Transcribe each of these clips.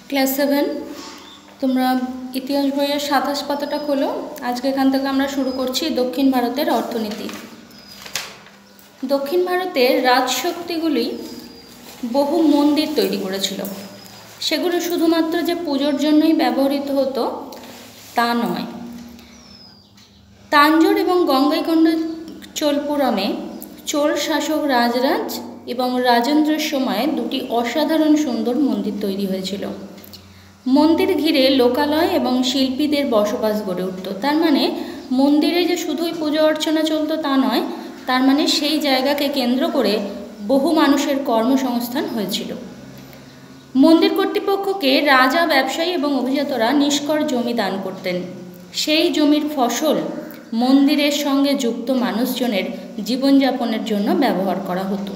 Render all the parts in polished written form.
Class 7 তোমরা ইতিহাস বইয়ের ২৭ পাতাটা খোলো। আজকে এখান থেকে আমরা শুরু করছি দক্ষিণ ভারতের অর্থনীতি। দক্ষিণ ভারতের রাজশক্তিগুলি বহু মন্দির তৈরি করেছিল। সেগুলো শুধুমাত্র যে পুজোর জন্যই ব্যবহৃত হতো তা নয়। তাঞ্জোর এবং গঙ্গাইকোন্ড চোলপুরমে চোল শাসক রাজরাজ এবং রাজেন্দ্রের সময়ে দুটি অসাধারণ সুন্দর মন্দির তৈরি হয়েছিল। মন্দির ঘিরে লোকালয় এবং শিল্পীদের বসবাস গড়ে উঠত। তার মানে মন্দিরে যে শুধুই পুজো অর্চনা চলতো তা নয়, তার মানে সেই জায়গাকে কেন্দ্র করে বহু মানুষের কর্মসংস্থান হয়েছিল। মন্দির কর্তৃপক্ষকে রাজা, ব্যবসায়ী এবং অভিজাতরা নিষ্কর জমি দান করতেন। সেই জমির ফসল মন্দিরের সঙ্গে যুক্ত মানুষজনের জীবনযাপনের জন্য ব্যবহার করা হতো।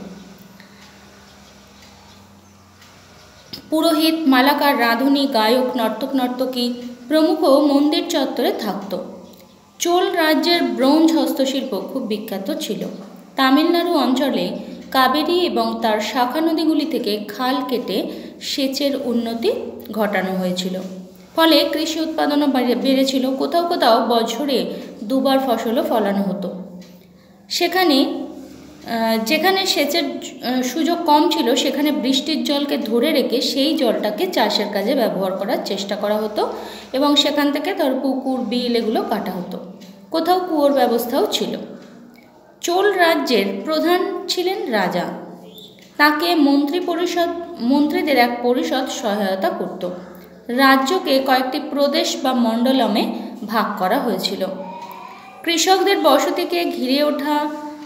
পুরোহিত, মালাকার, রাঁধুনি, গায়ক, নর্তক নর্তকী প্রমুখ মন্দির চত্বরে থাকত। চোল রাজ্যের ব্রোঞ্জ হস্তশিল্প খুব বিখ্যাত ছিল। তামিলনাড়ু অঞ্চলে কাবেরী এবং তার শাখা নদীগুলি থেকে খাল কেটে সেচের উন্নতি ঘটানো হয়েছিল। ফলে কৃষি উৎপাদনও বেড়েছিল। কোথাও কোথাও বছরে দুবার ফসলও ফলানো হতো। যেখানে সেচের সুযোগ কম ছিল সেখানে বৃষ্টির জলকে ধরে রেখে সেই জলটাকে চাষের কাজে ব্যবহার করার চেষ্টা করা হতো এবং সেখান থেকে পুকুর, বিল এগুলো কাটা হতো। কোথাও কুয়োর ব্যবস্থাও ছিল। চোল রাজ্যের প্রধান ছিলেন রাজা। তাকে মন্ত্রীদের এক পরিষদ সহায়তা করত। রাজ্যকে কয়েকটি প্রদেশ বা মণ্ডলমে ভাগ করা হয়েছিল। কৃষকদের বসতিকে ঘিরে ওঠা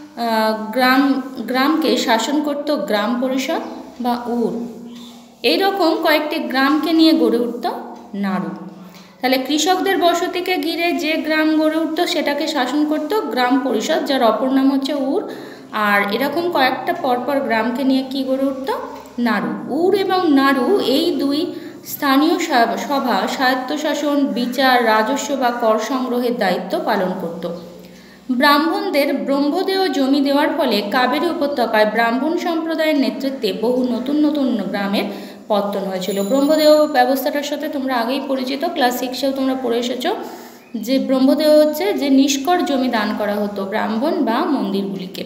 গ্রামকে শাসন করত গ্রাম পরিষদ বা উর। এইরকম কয়েকটি গ্রামকে নিয়ে গড়ে উঠত নাড়ু। তাহলে কৃষকদের বসতিকে ঘিরে যে গ্রাম গড়ে উঠত সেটাকে শাসন করত গ্রাম পরিষদ, যার অপর নাম হচ্ছে উর। আর এরকম কয়েকটা পরপর গ্রামকে নিয়ে কি গড়ে উঠত? নাড়ু। উর এবং নাড়ু এই দুই স্থানীয় সভা স্বায়ত্তশাসন, বিচার, রাজস্ব বা কর সংগ্রহের দায়িত্ব পালন করত। ব্রাহ্মণদের ব্রহ্মদেয় জমি দেওয়ার ফলে কাবেরী উপত্যকায় ব্রাহ্মণ সম্প্রদায়ের নেতৃত্বে বহু নতুন নতুন গ্রামের পত্তন হয়েছিল। ব্রহ্মদেয় ব্যবস্থাটার সাথে তোমরা আগেই পরিচিত, ক্লাস 6-এও তোমরা পড়ে এসেছো যে ব্রহ্মদেয় হচ্ছে যে নিষ্কর জমি দান করা হতো ব্রাহ্মণ বা মন্দিরগুলিকে।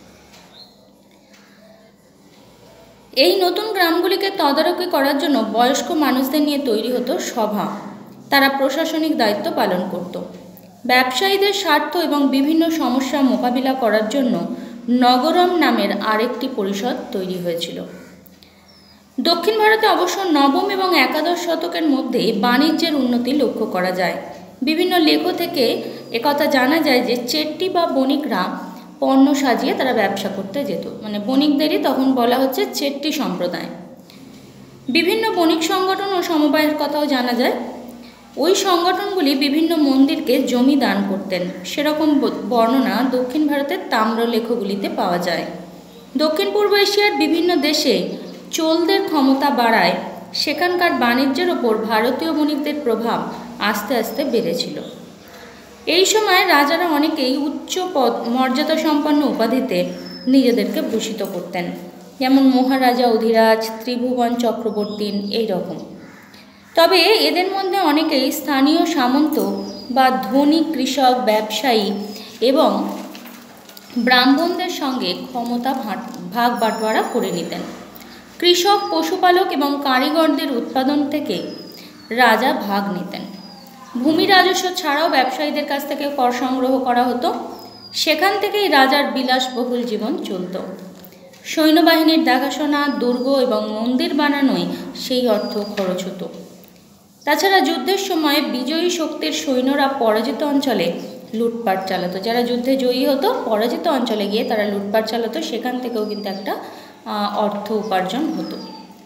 এই নতুন গ্রামগুলিকে তদারকি করার জন্য বয়স্ক মানুষদের নিয়ে তৈরি হতো সভা। তারা প্রশাসনিক দায়িত্ব পালন করত। ব্যবসায়ীদের স্বার্থ এবং বিভিন্ন সমস্যা মোকাবিলা করার জন্য নগরম নামের আরেকটি পরিষদ তৈরি হয়েছিল। দক্ষিণ ভারতে অবশ্য নবম এবং একাদশ শতকের মধ্যে বাণিজ্যের উন্নতি লক্ষ্য করা যায়। বিভিন্ন লেখ থেকে একথা জানা যায় যে চেট্টি বা বণিকরা পণ্য সাজিয়ে তারা ব্যবসা করতে যেত। মানে বণিকদেরই তখন বলা হচ্ছে চেট্টি সম্প্রদায়। বিভিন্ন বণিক সংগঠন ও সমবায়ের কথাও জানা যায়। ওই সংগঠনগুলি বিভিন্ন মন্দিরকে জমি দান করতেন। সেরকম বর্ণনা দক্ষিণ ভারতের তাম্রলেখগুলিতে পাওয়া যায়। দক্ষিণ পূর্ব এশিয়ার বিভিন্ন দেশে চোলদের ক্ষমতা বাড়ায় সেখানকার বাণিজ্যের ওপর ভারতীয় বণিকদের প্রভাব আস্তে আস্তে বেড়েছিল। এই সময় রাজারা অনেকেই উচ্চ মর্যাদা সম্পন্ন উপাধিতে নিজেদেরকে ভূষিত করতেন, যেমন মহারাজা অধিরাজ, ত্রিভুবন চক্রবর্তী এইরকম। তবে এদের মধ্যে অনেকেই স্থানীয় সামন্ত বা ধনী কৃষক, ব্যবসায়ী এবং ব্রাহ্মণদের সঙ্গে ক্ষমতা ভাগ বাটোয়ারা করে নিতেন। কৃষক, পশুপালক এবং কারিগরদের উৎপাদন থেকে রাজা ভাগ নিতেন। ভূমি রাজস্ব ছাড়াও ব্যবসায়ীদের কাছ থেকে কর সংগ্রহ করা হতো। সেখান থেকেই রাজার বিলাসবহুল জীবন চলত। সৈন্যবাহিনীর দেখাশোনা, দুর্গ এবং মন্দির বানানোয় সেই অর্থ খরচ হতো। তাছাড়া যুদ্ধের সময় বিজয়ী শক্তির সৈন্যরা পরাজিত অঞ্চলে লুটপাট চালাতো। যারা যুদ্ধে জয়ী হতো পরাজিত অঞ্চলে গিয়ে তারা লুটপাট চালাতো, সেখান থেকেও কিন্তু একটা অর্থ উপার্জন হতো।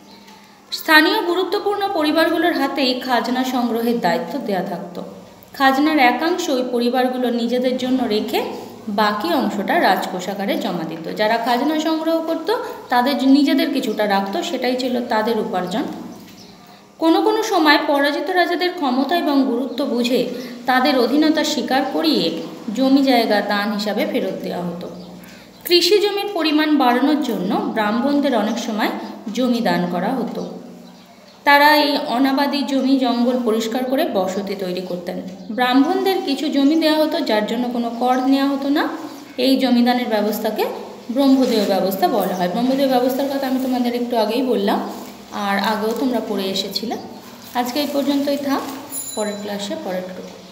স্থানীয় গুরুত্বপূর্ণ পরিবারগুলোর হাতেই খাজনা সংগ্রহের দায়িত্ব দেওয়া থাকতো। খাজনার একাংশ ওই পরিবারগুলো নিজেদের জন্য রেখে বাকি অংশটা রাজকোষাগারে জমা দিত। যারা খাজনা সংগ্রহ করত তাদের নিজেদের কিছুটা রাখতো, সেটাই ছিল তাদের উপার্জন। কোনো কোনো সময় পরাজিত রাজাদের ক্ষমতা এবং গুরুত্ব বুঝে তাদের অধীনতা স্বীকার করিয়ে জমি জায়গা দান হিসাবে ফেরত দেওয়া হতো। কৃষি জমির পরিমাণ বাড়ানোর জন্য ব্রাহ্মণদের অনেক সময় জমি দান করা হতো। তারা এই অনাবাদি জমি জঙ্গল পরিষ্কার করে বসতি তৈরি করতেন। ব্রাহ্মণদের কিছু জমি দেওয়া হতো, যার জন্য কোনো কর নেওয়া হতো না। এই জমিদানের ব্যবস্থাকে ব্রহ্মদেয় ব্যবস্থা বলা হয়। ব্রহ্মদেয় ব্যবস্থার কথা আমি তোমাদের একটু আগেই বললাম, আর আগেও তোমরা পড়ে এসেছিলে। আজকে এই পর্যন্তই থাক, পরের ক্লাসে পরেরটুকু।